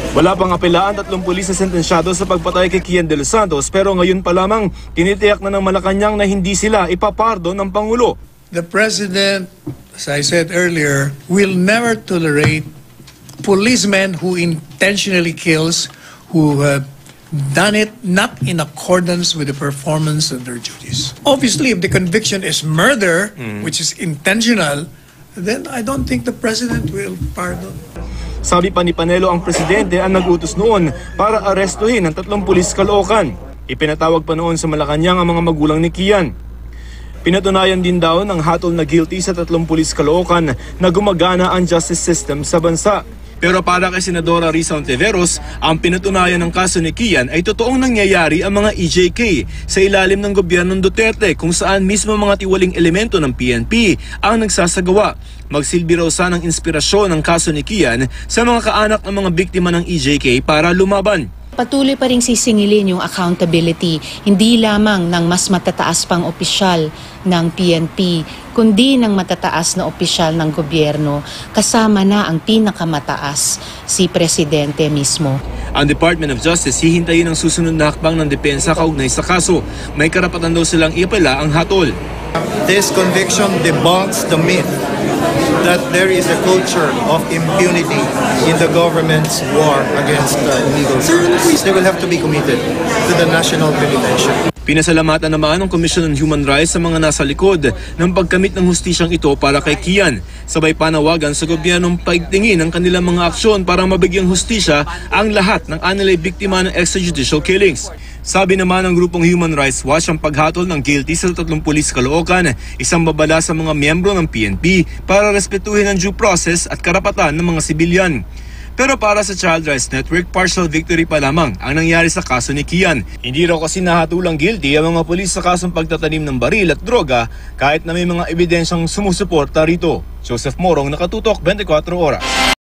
Wala pang apelaan, 3 pulis na sentensyado sa pagpatay kay Kian de los Santos, pero ngayon pa lamang tinitiyak na ng Malacanang na hindi sila ipapardo ng Pangulo. The President, as I said earlier, will never tolerate policemen who intentionally kills, who have done it not in accordance with the performance of their duties. Obviously, if the conviction is murder, which is intentional, then I don't think the President will pardon. Sabi pa ni Panelo, ang presidente ang nag-utos noon para arestuhin ang 3 pulis Caloocan. Ipinatawag pa noon sa Malacanang ang mga magulang ni Kian. Pinatunayan din daw ng hatol na guilty sa 3 pulis Caloocan na gumagana ang justice system sa bansa. Pero para kay Senadora Risa Ontiveros, ang pinatunayan ng kaso ni Kian ay totoong nangyayari ang mga EJK sa ilalim ng gobyernong Duterte, kung saan mismo mga tiwaling elemento ng PNP ang nagsasagawa. Magsilbi raw sanang inspirasyon ng kaso ni Kian sa mga kaanak ng mga biktima ng EJK para lumaban. Patuloy pa rin sisingilin yung accountability, hindi lamang ng mas matataas pang opisyal ng PNP, kundi ng matataas na opisyal ng gobyerno, kasama na ang pinakamataas, si Presidente mismo. Ang Department of Justice hihintayin ang susunod na hakbang ng depensa kaugnay sa kaso. May karapatan daw silang iapela ang hatol. This conviction debunks the myth that there is a culture of impunity in the government's war against illegal criminals. They will have to be committed to the national penitentiary. Pinasalamatan naman ng Commission on Human Rights sa mga nasa likod ng pagkamit ng hustisyang ito para kay Kian. Sabay panawagan sa gobyernong paigtingin ang kanilang mga aksyon para mabigyang hustisya ang lahat ng anilay biktima ng extrajudicial killings. Sabi naman ng grupong Human Rights Watch, ang paghatol ng guilty sa 3 pulis Caloocan, isang babala sa mga miyembro ng PNP para respetuhin ang due process at karapatan ng mga sibilyan. Pero para sa Child Rights Network, partial victory pa lamang ang nangyari sa kaso ni Kian. Hindi raw kasi nahatulang guilty ang mga pulis sa kasong pagtatanim ng baril at droga kahit na may mga ebidensyang sumusuporta rito. Joseph Morong, Nakatutok, 24 Oras.